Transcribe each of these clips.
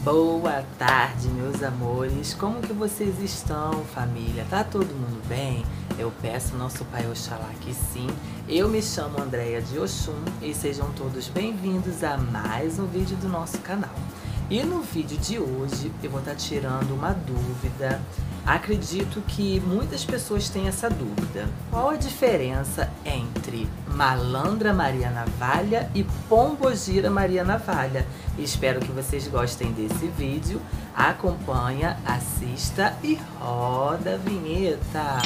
Boa tarde, meus amores. Como que vocês estão, família? Tá todo mundo bem? Eu peço nosso Pai Oxalá que sim. Eu me chamo Andréia de Oxum e sejam todos bem-vindos a mais um vídeo do nosso canal. E no vídeo de hoje eu vou estar tirando uma dúvida. Acredito que muitas pessoas têm essa dúvida. Qual a diferença entre Malandra Maria Navalha e Pombogira Maria Navalha? Espero que vocês gostem desse vídeo. Acompanha, assista e roda a vinheta.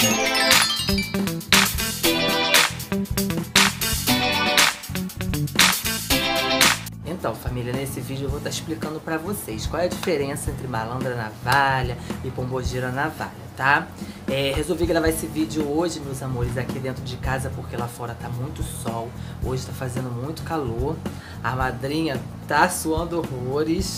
Então, família, nesse vídeo eu vou estar explicando pra vocês qual é a diferença entre Malandra Navalha e Pombogira Navalha, tá? Resolvi gravar esse vídeo hoje, meus amores, aqui dentro de casa, porque lá fora tá muito sol, hoje tá fazendo muito calor, a madrinha tá suando horrores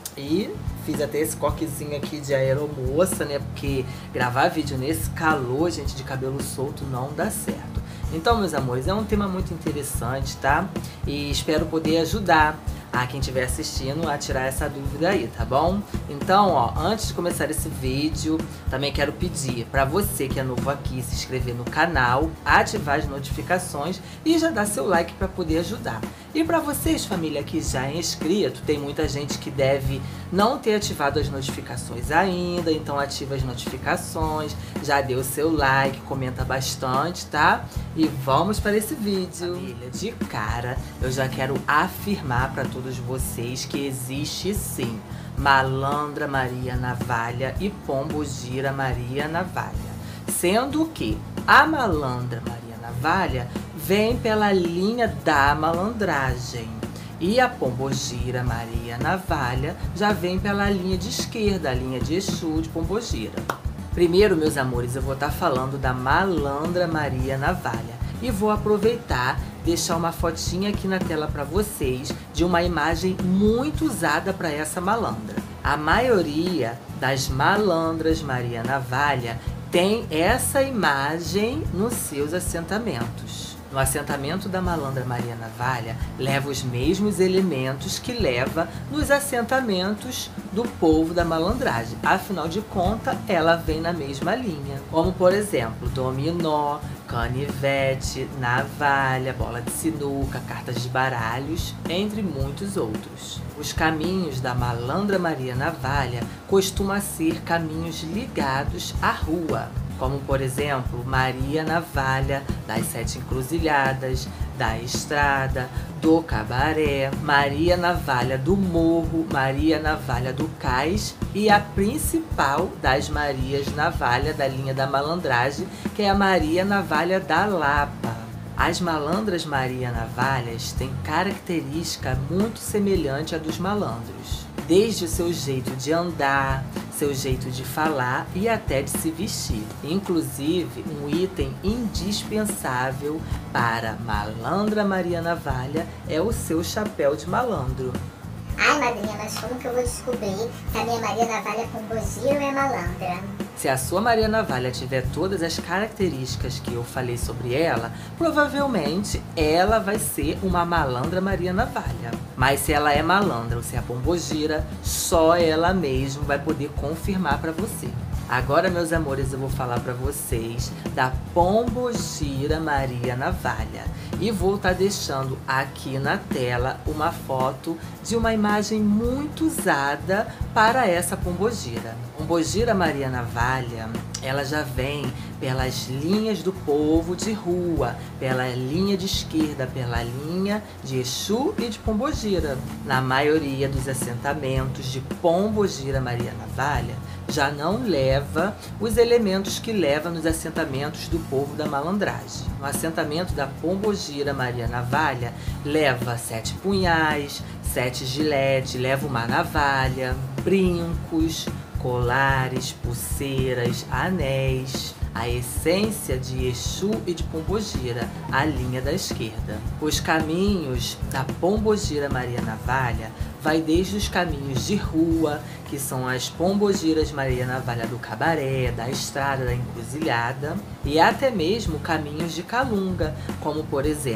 e fiz até esse coquezinho aqui de aeromoça, né? Porque gravar vídeo nesse calor, gente, de cabelo solto não dá certo. Então, meus amores, é um tema muito interessante, tá? E espero poder ajudar a quem estiver assistindo a tirar essa dúvida aí, tá bom? Então, ó, antes de começar esse vídeo, também quero pedir pra você que é novo aqui, se inscrever no canal, ativar as notificações e já dar seu like pra poder ajudar. E pra vocês, família, que já é inscrito, tem muita gente que deve não ter ativado as notificações ainda, então ativa as notificações, já deu seu like, comenta bastante, tá? E vamos para esse vídeo. Família, de cara, eu já quero afirmar para todos vocês que existe sim Malandra Maria Navalha e Pombogira Maria Navalha. Sendo que a Malandra Maria Navalha vem pela linha da malandragem e a Pombogira Maria Navalha já vem pela linha de esquerda, a linha de Exu de Pombogira. Primeiro, meus amores, eu vou estar falando da Malandra Maria Navalha e vou aproveitar deixar uma fotinha aqui na tela para vocês de uma imagem muito usada para essa malandra. A maioria das Malandras Maria Navalha tem essa imagem nos seus assentamentos. No assentamento da Malandra Maria Navalha, leva os mesmos elementos que leva nos assentamentos do povo da malandragem. Afinal de contas, ela vem na mesma linha. Como, por exemplo, dominó, canivete, navalha, bola de sinuca, cartas de baralhos, entre muitos outros. Os caminhos da Malandra Maria Navalha costumam ser caminhos ligados à rua, como, por exemplo, Maria Navalha das Sete Encruzilhadas, da Estrada, do Cabaré, Maria Navalha do Morro, Maria Navalha do Cais e a principal das Marias Navalha da linha da malandragem, que é a Maria Navalha da Lapa. As Malandras Maria Navalhas têm característica muito semelhante à dos malandros, desde o seu jeito de andar, seu jeito de falar e até de se vestir. Inclusive, um item indispensável para Malandra Maria Navalha é o seu chapéu de malandro. Ai, madrinha, mas como que eu vou descobrir se a minha Maria Navalha é Pombogira ou é malandra? Se a sua Maria Navalha tiver todas as características que eu falei sobre ela, provavelmente ela vai ser uma Malandra Maria Navalha. Mas se ela é malandra ou se é Pombogira, só ela mesma vai poder confirmar para você. Agora, meus amores, eu vou falar para vocês da Pombogira Maria Navalha. E vou estar deixando aqui na tela uma foto de uma imagem muito usada para essa Pombogira. Pombogira Maria Navalha, ela já vem pelas linhas do povo de rua, pela linha de esquerda, pela linha de Exu e de Pombogira. Na maioria dos assentamentos de Pombogira Maria Navalha, já não leva os elementos que leva nos assentamentos do povo da malandragem. No assentamento da Pombogira Maria Navalha, leva 7 punhais, 7 giletes, leva uma navalha, brincos, colares, pulseiras, anéis, a essência de Exu e de Pombogira, a linha da esquerda. Os caminhos da Pombogira Maria Navalha vai desde os caminhos de rua, que são as Pombogiras Maria Navalha do Cabaré, da Estrada, da Encruzilhada, e até mesmo caminhos de calunga, como por exemplo,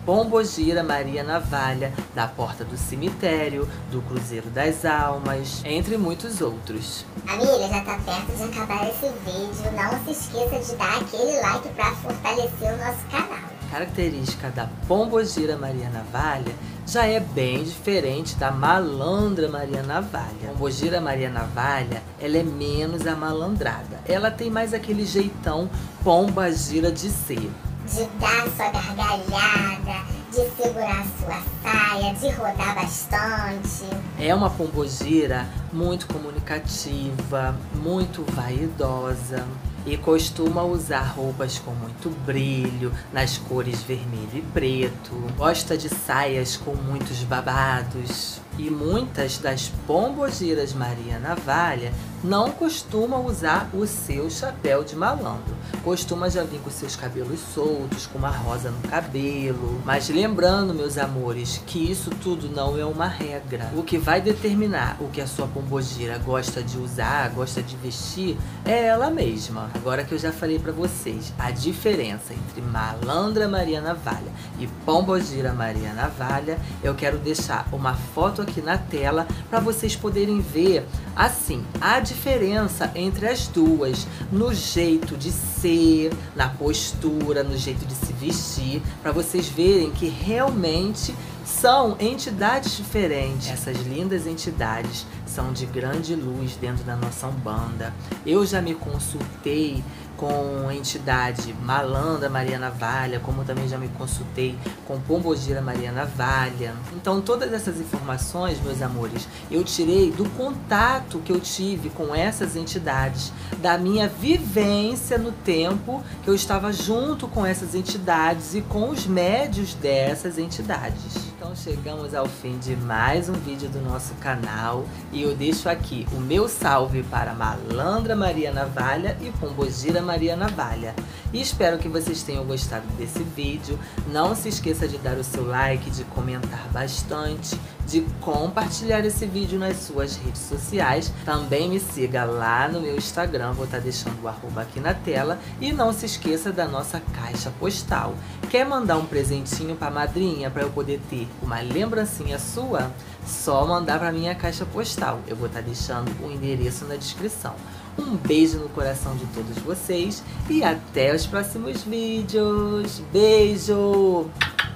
Pombogira Maria Navalha, da Porta do Cemitério, do Cruzeiro das Almas, entre muitos outros. Família, já tá perto de acabar esse vídeo. Não se esqueça de dar aquele like para fortalecer o nosso canal. A característica da Pombogira Maria Navalha já é bem diferente da Malandra Maria Navalha. A Pombogira Maria Navalha, ela é menos amalandrada. Ela tem mais aquele jeitão pombagira de ser. De dar sua gargalhada, de segurar sua saia, de rodar bastante. É uma pombogira muito comunicativa, muito vaidosa e costuma usar roupas com muito brilho, nas cores vermelho e preto. Gosta de saias com muitos babados. E muitas das pombogiras Maria Navalha não costumam usar o seu chapéu de malandro. Costuma já vir com seus cabelos soltos, com uma rosa no cabelo. Mas lembrando, meus amores, que isso tudo não é uma regra. O que vai determinar o que a sua pombogira gosta de usar, gosta de vestir, é ela mesma. Agora que eu já falei pra vocês a diferença entre Malandra Maria Navalha e Pombogira Maria Navalha, eu quero deixar uma foto aqui na tela para vocês poderem ver, assim, a diferença entre as duas, no jeito de ser, na postura, no jeito de se vestir, para vocês verem que realmente são entidades diferentes. Essas lindas entidades são de grande luz dentro da nossa Umbanda. Eu já me consultei com a entidade Malandra Maria Navalha, como também já me consultei com Pombogira Maria Navalha. Então todas essas informações, meus amores, eu tirei do contato que eu tive com essas entidades, da minha vivência no tempo que eu estava junto com essas entidades e com os médios dessas entidades. Então chegamos ao fim de mais um vídeo do nosso canal e eu deixo aqui o meu salve para Malandra Maria Navalha e Pombogira Maria Navalha. E espero que vocês tenham gostado desse vídeo. Não se esqueça de dar o seu like, de comentar bastante, de compartilhar esse vídeo nas suas redes sociais. Também me siga lá no meu Instagram, vou estar deixando o arroba aqui na tela. E não se esqueça da nossa caixa postal. Quer mandar um presentinho para a madrinha para eu poder ter uma lembrancinha sua? Só mandar para minha caixa postal. Eu vou estar deixando o endereço na descrição. Um beijo no coração de todos vocês e até os próximos vídeos. Beijo!